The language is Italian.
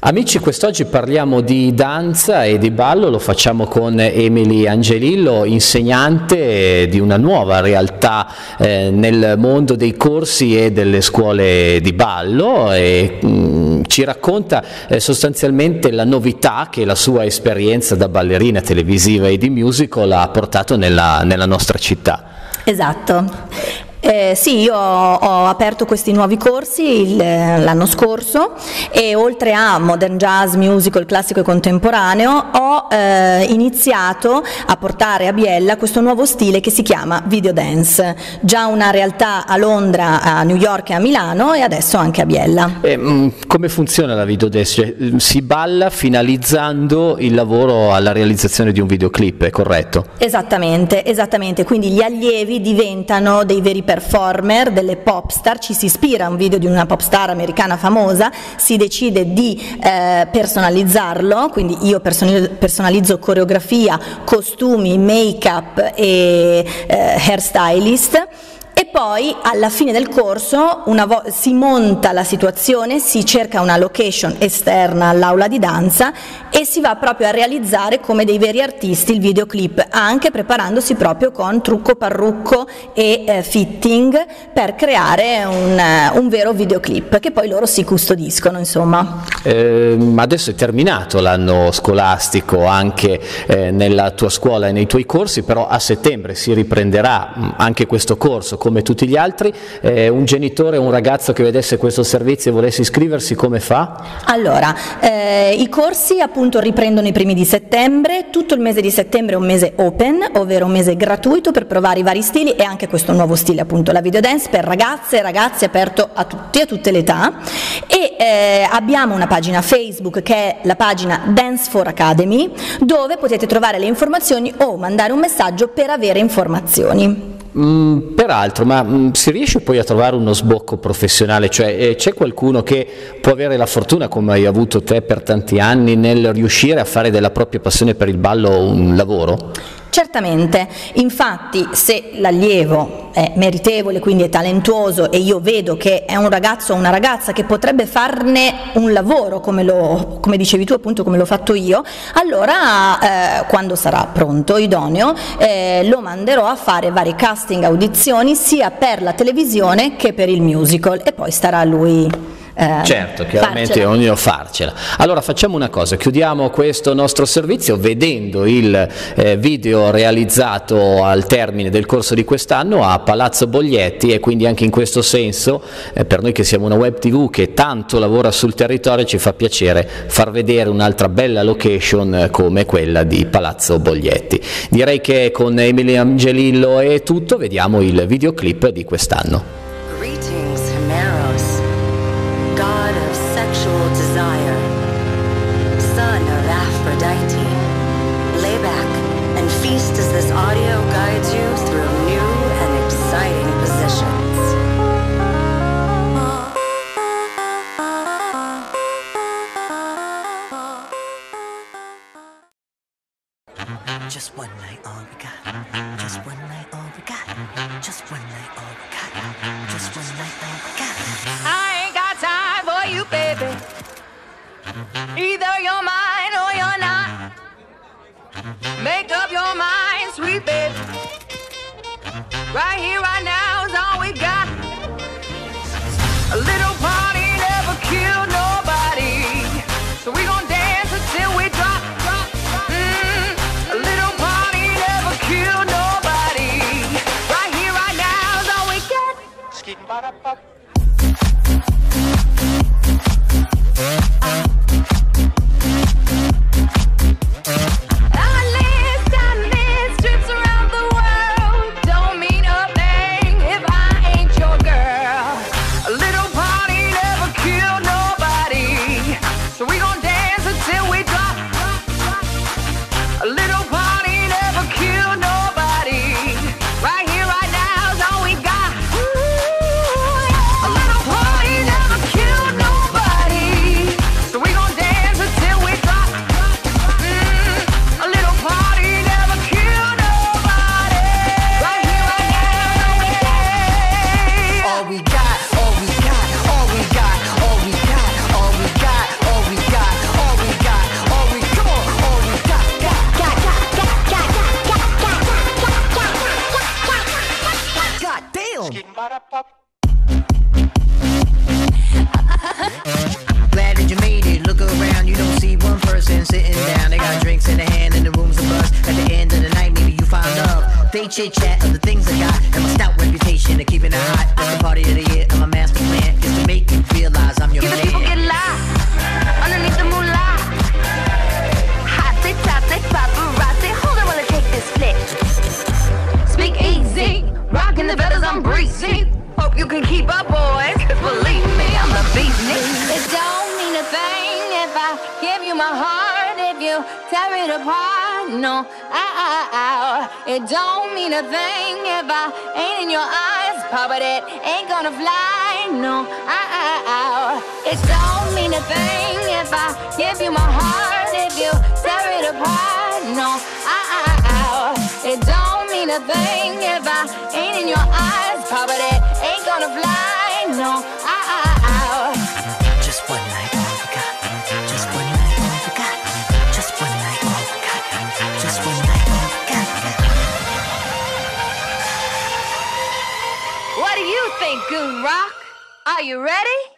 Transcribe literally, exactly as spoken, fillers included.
Amici, quest'oggi parliamo di danza e di ballo, lo facciamo con Emily Angelillo, insegnante di una nuova realtà eh, nel mondo dei corsi e delle scuole di ballo, e mh, ci racconta eh, sostanzialmente la novità che la sua esperienza da ballerina televisiva e di musical ha portato nella, nella nostra città. Esatto. Eh, sì, io ho, ho aperto questi nuovi corsi il, l'anno scorso e oltre a modern jazz, musical, classico e contemporaneo ho eh, iniziato a portare a Biella questo nuovo stile che si chiama video dance, già una realtà a Londra, a New York e a Milano, e adesso anche a Biella. Eh, mh, come funziona la video dance? Cioè, si balla finalizzando il lavoro alla realizzazione di un videoclip, è corretto? Esattamente, esattamente, quindi gli allievi diventano dei veri performer, delle pop star, ci si ispira a un video di una pop star americana famosa, si decide di eh, personalizzarlo, quindi io personalizzo coreografia, costumi, make-up e eh, hairstylist. E poi alla fine del corso una vo- si monta la situazione, si cerca una location esterna all'aula di danza e si va proprio a realizzare come dei veri artisti il videoclip, anche preparandosi proprio con trucco, parrucco e eh, fitting per creare un, uh, un vero videoclip che poi loro si custodiscono, insomma. Eh, adesso è terminato l'anno scolastico anche eh, nella tua scuola e nei tuoi corsi, però a settembre si riprenderà mh, anche questo corso come tutti gli altri. Eh, un genitore o un ragazzo che vedesse questo servizio e volesse iscriversi, come fa? Allora, eh, i corsi appunto riprendono i primi di settembre, tutto il mese di settembre è un mese open, ovvero un mese gratuito per provare i vari stili, e anche questo nuovo stile appunto, la video dance per ragazze e ragazzi, aperto a tutti, a tutte le età, e eh, abbiamo una pagina Facebook che è la pagina Dance for Academy, dove potete trovare le informazioni o mandare un messaggio per avere informazioni. Mm, peraltro, ma mm, si riesce poi a trovare uno sbocco professionale? Cioè eh, c'è qualcuno che può avere la fortuna, come hai avuto te per tanti anni, nel riuscire a fare della propria passione per il ballo un lavoro? Certamente, infatti se l'allievo è meritevole, quindi è talentuoso, e io vedo che è un ragazzo o una ragazza che potrebbe farne un lavoro, come, lo, come dicevi tu appunto, come l'ho fatto io, allora eh, quando sarà pronto, idoneo, eh, lo manderò a fare vari casting, audizioni, sia per la televisione che per il musical, e poi starà a lui. Eh, certo, chiaramente farcela. Ognuno farcela. Allora facciamo una cosa, chiudiamo questo nostro servizio vedendo il eh, video realizzato al termine del corso di quest'anno a Palazzo Boglietti, e quindi anche in questo senso eh, per noi che siamo una web tv che tanto lavora sul territorio ci fa piacere far vedere un'altra bella location eh, come quella di Palazzo Boglietti. Direi che con Emily Angelillo è tutto, vediamo il videoclip di quest'anno. God of sexual desire, son of Aphrodite, lay back and feast as this audio guides you through new and exciting positions. Just one night, all we got. Just one night, all we got. Just one night, all we got. Just one night, all we got. I ain't got time for you, baby. Either you're mine or you're not. Make up your mind, sweet baby. Right here, right now is all we got. A little party never killed nobody, so we gon' dance until we drop. Islands, islands, trips around the world don't mean a thing great chit chat of the things I got, and my stout reputation of keeping it hot. It's the party of the year, and my master plan is to make you realize I'm your You man. the people get lost underneath the moonlight. Hot, they top, they paparazzi. Hold on while I take this flick. Speak easy, rocking the feathers, I'm breezy. Hope you can keep up, boys, cause believe me, I'm the beatnik. It don't mean a thing if I give you my heart, if you tear it apart, no, ow, ow, ow. It don't mean a thing if I ain't in your eyes, Papa, that ain't gonna fly, no, ow, ow, ow. It don't mean a thing if I give you my heart, if you tear it apart, no, ow, ow, ow. It don't mean a thing if I ain't in your eyes, Papa, that ain't gonna fly, no, ow, ow, ow. Just one night, all we got. Just one night, all we got. Just one night, all we got. Just one night, all we got. What do you think, Goon Rock? Are you ready?